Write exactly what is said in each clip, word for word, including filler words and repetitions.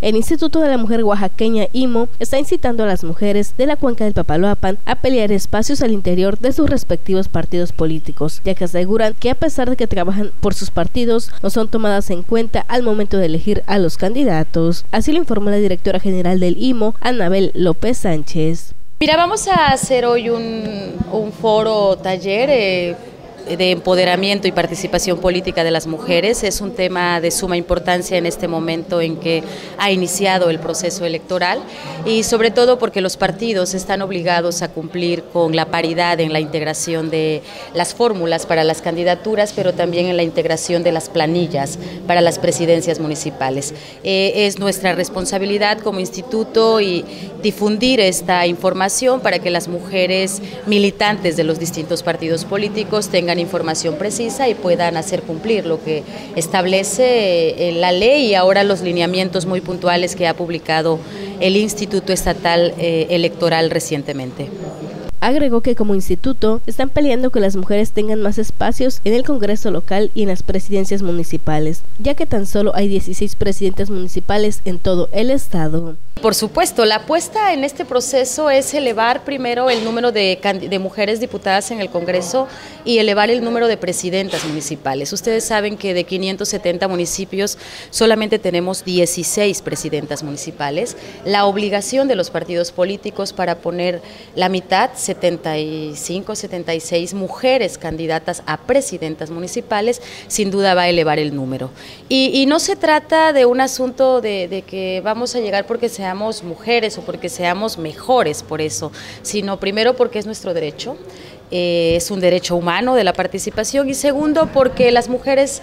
El Instituto de la Mujer Oaxaqueña I M O está incitando a las mujeres de la cuenca del Papaloapan a pelear espacios al interior de sus respectivos partidos políticos, ya que aseguran que a pesar de que trabajan por sus partidos, no son tomadas en cuenta al momento de elegir a los candidatos. Así lo informó la directora general del I M O, Anabel López Sánchez. Mira, vamos a hacer hoy un, un foro taller eh, de empoderamiento y participación política de las mujeres. Es un tema de suma importancia en este momento en que ha iniciado el proceso electoral y sobre todo porque los partidos están obligados a cumplir con la paridad en la integración de las fórmulas para las candidaturas, pero también en la integración de las planillas para las presidencias municipales. Eh, es nuestra responsabilidad como instituto y difundir esta información para que las mujeres militantes de los distintos partidos políticos tengan información precisa y puedan hacer cumplir lo que establece la ley y ahora los lineamientos muy puntuales que ha publicado el Instituto Estatal eh, Electoral recientemente. Agregó que como instituto están peleando que las mujeres tengan más espacios en el Congreso local y en las presidencias municipales, ya que tan solo hay dieciséis presidentes municipales en todo el estado. Por supuesto, la apuesta en este proceso es elevar primero el número de, de mujeres diputadas en el Congreso y elevar el número de presidentas municipales. Ustedes saben que de quinientos setenta municipios solamente tenemos dieciséis presidentas municipales. La obligación de los partidos políticos para poner la mitad, setenta y cinco, setenta y seis mujeres candidatas a presidentas municipales, sin duda va a elevar el número. Y, y no se trata de un asunto de, de que vamos a llegar porque seamos mujeres o porque seamos mejores por eso, sino primero porque es nuestro derecho, eh, es un derecho humano de la participación y segundo porque las mujeres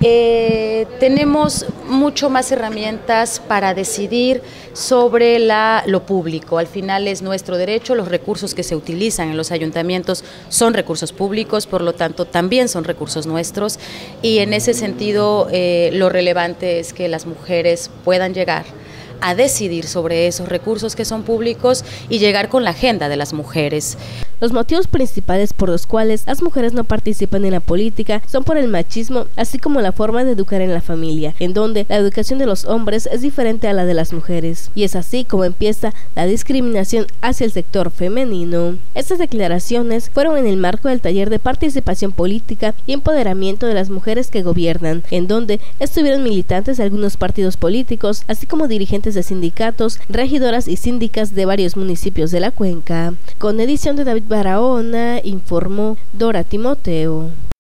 eh, tenemos mucho más herramientas para decidir sobre la, lo público. Al final es nuestro derecho, los recursos que se utilizan en los ayuntamientos son recursos públicos, por lo tanto también son recursos nuestros y en ese sentido eh, lo relevante es que las mujeres puedan llegar a decidir sobre esos recursos que son públicos y llegar con la agenda de las mujeres. Los motivos principales por los cuales las mujeres no participan en la política son por el machismo, así como la forma de educar en la familia, en donde la educación de los hombres es diferente a la de las mujeres. Y es así como empieza la discriminación hacia el sector femenino. Estas declaraciones fueron en el marco del taller de participación política y empoderamiento de las mujeres que gobiernan, en donde estuvieron militantes de algunos partidos políticos, así como dirigentes de sindicatos, regidoras y síndicas de varios municipios de la cuenca. Con edición de David Barahona, informó Dora Timoteo.